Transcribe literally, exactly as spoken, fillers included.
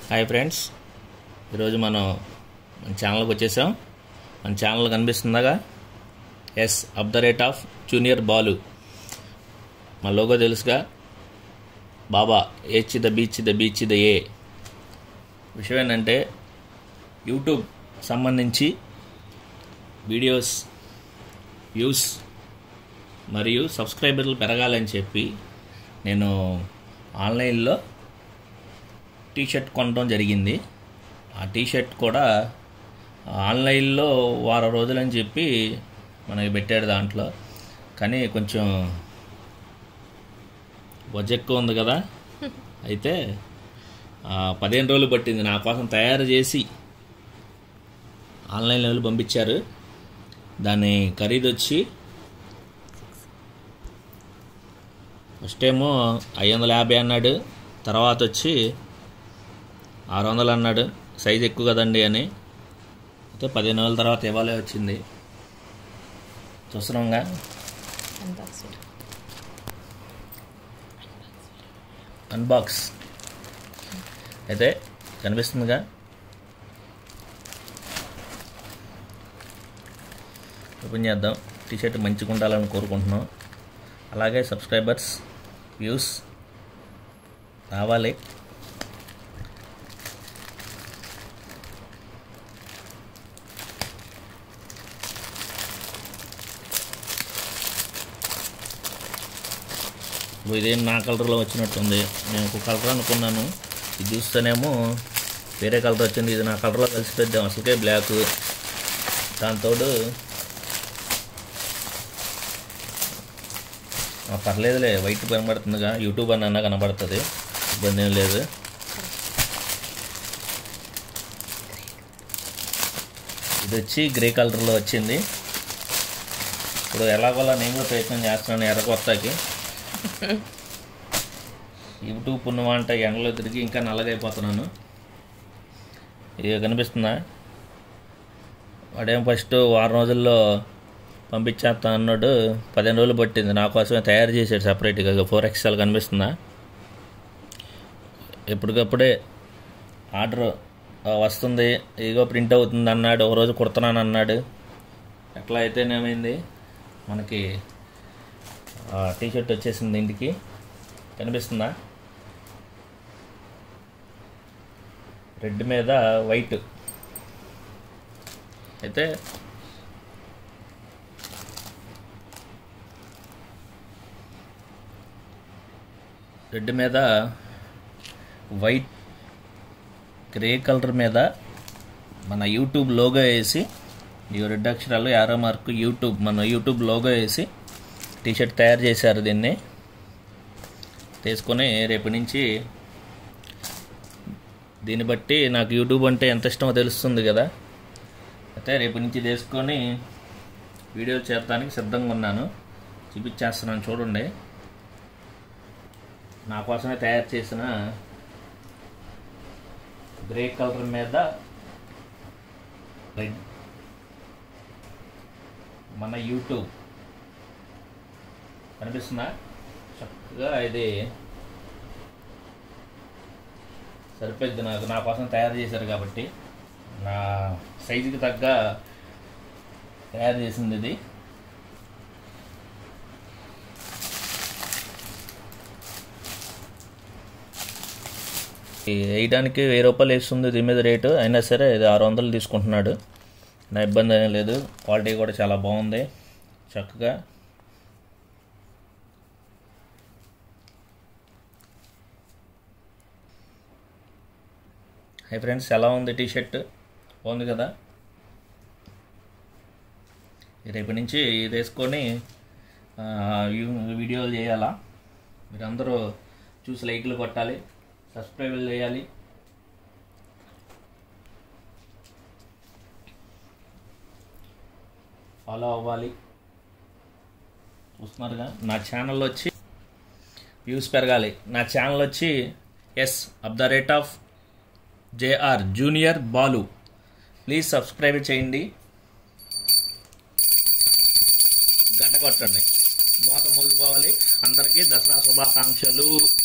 Hi friends, ఈరోజు మనం మన ఛానల్కి వచ్చేసాం. మన ఛానల్ కనిపిస్తుందిగా, S up the rate of junior Balu. మా లోగో తెలుసుగా, బాబా హెచ్ ద బీచ్ ద బీచ్ ద ఏ. విషయం ఏంటంటే, యూట్యూబ్ సంబంధించి వీడియోస్ వ్యూస్ మరియు సబ్స్క్రైబర్లు పెరగాలని చెప్పి నేను ఆన్లైన్లో టీషర్ట్ కొనడం జరిగింది. ఆ టీషర్ట్ కూడా ఆన్లైన్లో వారం రోజులని చెప్పి మనకి పెట్టాడు దాంట్లో. కానీ కొంచెం బడ్జెట్ ఎక్కువ ఉంది కదా, అయితే పదిహేను రోజులు పట్టింది నా కోసం తయారు చేసి ఆన్లైన్ లెవెల్ పంపించారు. దాని ఖరీదు వచ్చి ఫస్ట్ ఏమో ఐదు వందల యాభై అన్నాడు, తర్వాత వచ్చి ఆరు వందలు అన్నాడు. సైజు ఎక్కువ కదండి అని. అయితే పదిహేను రోజుల తర్వాత ఇవాళే వచ్చింది. చూస్తున్నాంగా, అన్బాక్స్ అయితే కనిపిస్తుందిగా. ఓపెన్ చేద్దాం. టీషర్ట్ మంచిగా ఉండాలని కోరుకుంటున్నాం. అలాగే సబ్స్క్రైబర్స్ వ్యూస్ రావాలి. ఇదేం నా కలర్లో వచ్చినట్టుంది. నేను ఒక కలర్ అనుకున్నాను, ఇది చూస్తేనేమో వేరే కలర్ వచ్చింది. ఇది నా కలర్లో కలిసిపోద్దాం, అసలుకే బ్లాక్. దాంతో పర్లేదులే, వైట్ కనబడుతుందిగా. యూట్యూబ్ అని అన్నా కనబడుతుంది, ఇబ్బంది ఏం లేదు. ఇది వచ్చి గ్రే కలర్లో వచ్చింది. ఇప్పుడు ఎలాగోలా నేను కూడా ప్రయత్నం చేస్తున్నాను ఎర్రకొత్తకి. యూట్యూబ్ పుణ్యమంట ఎండలో తిరిగి ఇంకా నల్లగైపోతున్నాను. ఇది కనిపిస్తుందా? వాడేం ఫస్ట్ వారం రోజుల్లో పంపించేస్తా అన్నాడు. పదిహేను రోజులు పట్టింది. నా కోసమే తయారు చేసాడు సపరేట్గా. ఫోర్ ఎక్స్ఎల్ కనిపిస్తుందా? ఎప్పటికప్పుడే ఆర్డర్ వస్తుంది, ఇదిగో ప్రింట్ అవుతుంది అన్నాడు. ఒక రోజు కుడుతున్నాను అన్నాడు. ఎట్లా అయితేనేమైంది, మనకి టీషర్ట్ వచ్చేసింది ఇంటికి. కనిపిస్తుందా? రెడ్ మీద వైట్. అయితే రెడ్ మీద వైట్, గ్రే కలర్ మీద మన యూట్యూబ్ లోగో వేసి, ఈ రెడ్ అక్షరాలు యారో మార్క్ యూట్యూబ్, మన యూట్యూబ్ లోగో వేసి టీషర్ట్ తయారు చేశారు. దీన్ని తీసుకొని రేపు నుంచి దీన్ని బట్టి నాకు యూట్యూబ్ అంటే ఎంత ఇష్టమో తెలుస్తుంది కదా. అయితే రేపు నుంచి తీసుకొని వీడియోలు చేయడానికి సిద్ధంగా ఉన్నాను. చూపించేస్తున్నాను చూడండి. నా కోసమే తయారు చేసిన గ్రే కలర్ మీద రెడ్, మన యూట్యూబ్ కనిపిస్తుందా? చక్కగా ఇది సరిపోద్ది నాకు. నా కోసం తయారు చేశారు కాబట్టి, నా సైజుకి తగ్గ తయారు చేసింది ఇది. వేయడానికి వెయ్యి రూపాయలు వేస్తుంది దీని మీద రేటు. అయినా సరే ఇది ఆరు వందలు తీసుకుంటున్నాడు. నా ఇబ్బంది ఏం లేదు. క్వాలిటీ కూడా చాలా బాగుంది. చక్కగా హై ఫ్రెండ్స్, ఎలా ఉంది టీషర్ట్? బాగుంది కదా. రేపు నుంచి ఇది వేసుకొని వీడియోలు చేయాలా. మీరందరూ చూసి లైక్లు కొట్టాలి, సబ్స్క్రైబ్ చేయాలి. ఫాలో అవ్వాలి. చూస్తున్నారుగా, నా ఛానల్ వచ్చి వ్యూస్ పెరగాలి. నా ఛానల్ వచ్చి S up the rate of JR junior Balu. Please subscribe చేయండి, గంట కొట్టండి. మోత మూలిపోవాలి. అందరికీ దసరా శుభాకాంక్షలు.